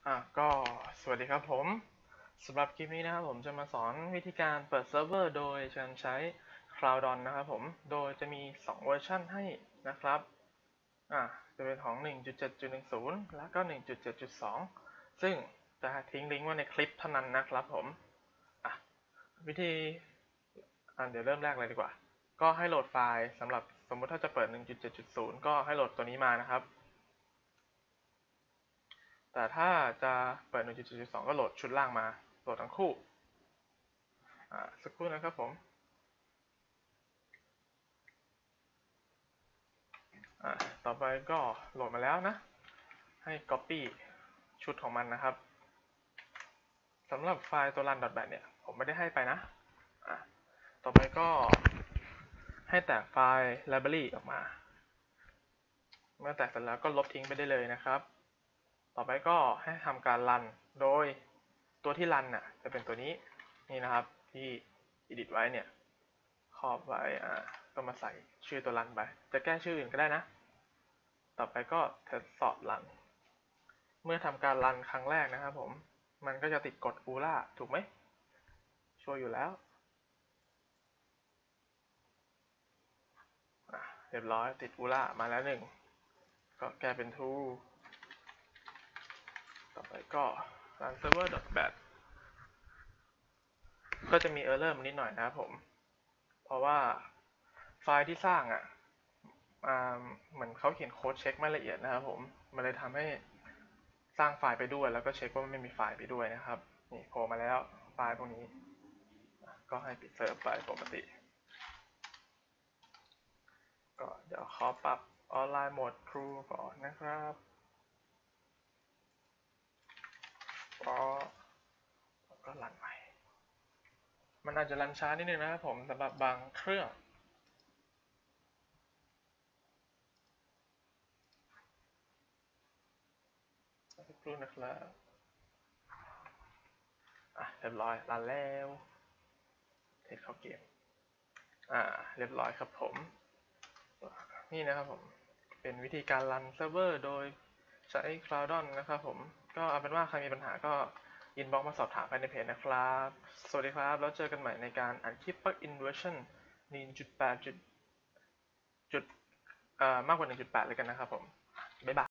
ก็สวัสดีครับผมสำหรับคลิปนี้นะครับผมจะมาสอนวิธีการเปิดเซิร์ฟเวอร์โดยการใช้ Cloudon นะครับผมโดยจะมี2เวอร์ชันให้นะครับจะเป็นของ 1.7.10 แล้วก็ 1.7.2 ซึ่งจะทิ้งลิงก์ไว้ในคลิปเท่านั้นนะครับผมวิธีเดี๋ยวเริ่มแรกเลยดีกว่าก็ให้โหลดไฟล์สำหรับสมมุติถ้าจะเปิด 1.7.0 ก็ให้โหลดตัวนี้มานะครับแต่ถ้าจะเปิด 1.7.2 ก็โหลดชุดล่างมาโหลดทั้งคู่สักครู่นะครับผมต่อไปก็โหลดมาแล้วนะให้ copy ชุดของมันนะครับสำหรับไฟล์ตัว run.bat เนี่ยผมไม่ได้ให้ไปนะต่อไปก็ให้แตกไฟล์ library ออกมาเมื่อแตกเสร็จแล้วก็ลบทิ้งไปได้เลยนะครับต่อไปก็ให้ทำการรันโดยตัวที่รันจะเป็นตัวนี้นี่นะครับที่ edit ไว้เนี่ยครอบไว้ก็มาใส่ชื่อตัวรันไปจะแก้ชื่ออื่นก็ได้นะต่อไปก็ทดสอบรันเมื่อทำการรันครั้งแรกนะครับผมมันก็จะติดกฎอูล่าถูกไหมชัวร์อยู่แล้วเรียบร้อยติดอูล่ามาแล้วก็แก้เป็น true ต่อไปก็ run server.bat ก็จะมี error นิดหน่อยนะครับผมเพราะว่าไฟล์ที่สร้างเหมือนเขาเขียนโค้ดเช็คไม่ละเอียดนะครับผมมันเลยทำให้สร้างไฟล์ไปด้วยแล้วก็เช็คว่าไม่มีไฟล์ไปด้วยนะครับนี่โผล่มาแล้วไฟล์พวกนี้ก็ให้ปิดเซิร์ฟไปปกติก็เดี๋ยวขอปรับออนไลน์โหมด True ก่อนนะครับก็รันใหม่มันอาจจะรันช้านิดนึงนะครับผมสำหรับบางเครื่องสักครู่นะครับเรียบร้อยรันแล้วเทสเข้าเกมเรียบร้อยครับผมนี่นะครับผมเป็นวิธีการรันเซิร์ฟเวอร์โดยใช้ Cloudon นะครับผมก็เอาเป็นว่าใครมีปัญหาก็อินบ็อกซ์มาสอบถามภายในเพจนะครับสวัสดีครับแล้วเจอกันใหม่ในการอัดคลิป Plugin Version 1.8 มากกว่า 1.8 เลยกันนะครับผมบ๊ายบาย